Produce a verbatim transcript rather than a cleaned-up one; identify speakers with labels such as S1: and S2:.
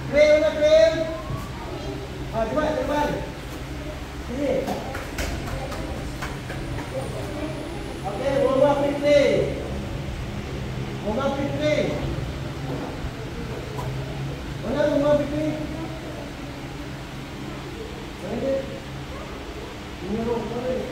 S1: Krim mana krim? Ah, cepat, cepat. Sini. Okey, Muhammad Fikri. Muhammad Fikri. Mana Muhammad Fikri? Mana dia? Ini roh mana dia?